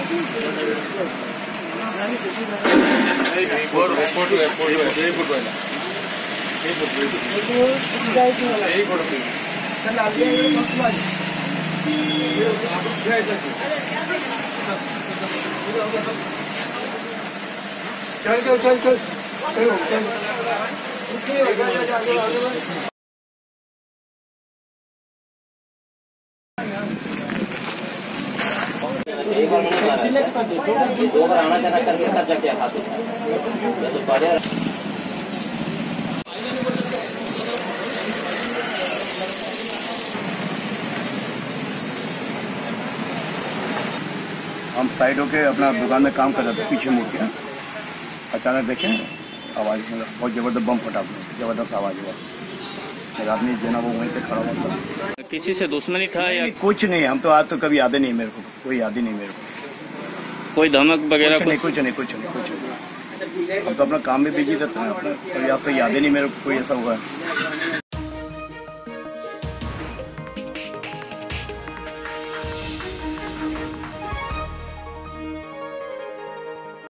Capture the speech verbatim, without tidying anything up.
चल चल चल चल चल दो बार आना जाना करके तब जाके हाथ तो बढ़िया। हम साइड होके अपना दुकान में काम कर रहे थे, पीछे मुड़ के अचानक देखें आवाज़ बहुत ज़बरदस्त बम फटा, ज़बरदस्त आवाज़ हुआ। एक आदमी जो ना वो वहीं पे खड़ा हुआ था। किसी से दुश्मनी था या कुछ नहीं, हम तो आज तो कभी याद ही नहीं मेरे को, कोई याद ही नहीं मेरे को। कोई धमक वगैरह? कुछ नहीं कुछ नहीं कुछ नहीं कुछ नहीं। हम तो अपना काम में बिजी रहते हैं अपना, कोई आज तो याद ही नहीं मेरे को कोई ऐसा हुआ है।